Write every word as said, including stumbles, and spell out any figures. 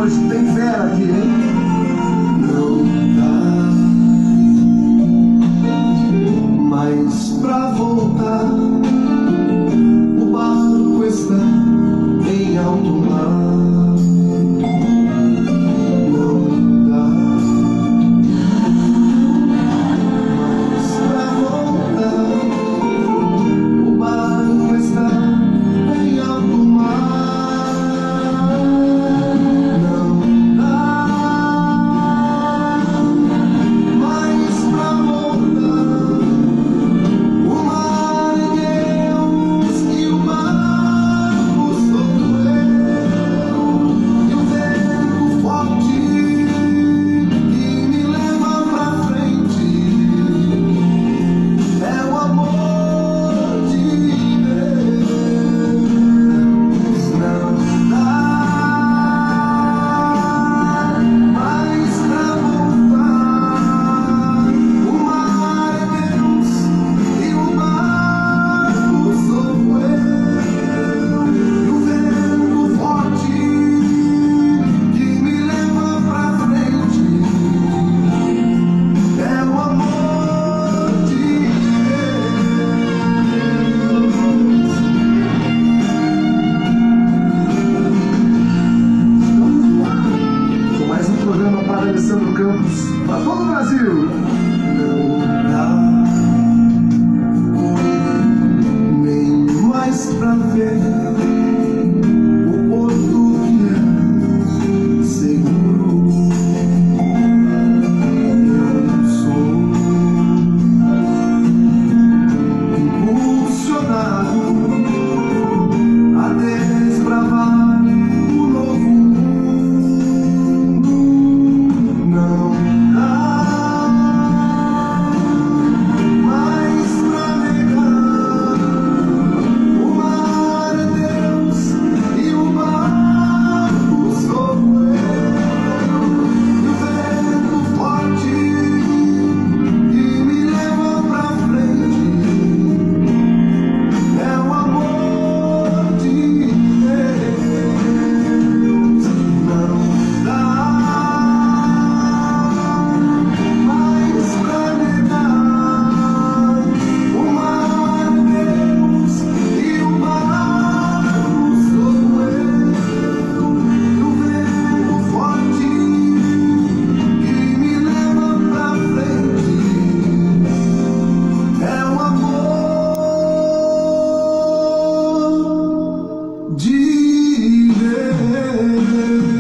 hoje tem fera aqui, hein? Não dá mais pra voltar. O barco está em alto mar. Alessandro Campos para todo o Brasil. Não dá nem mais pra ver o porto que é seguro. Eu sou impulsionado a desbravar o novo. De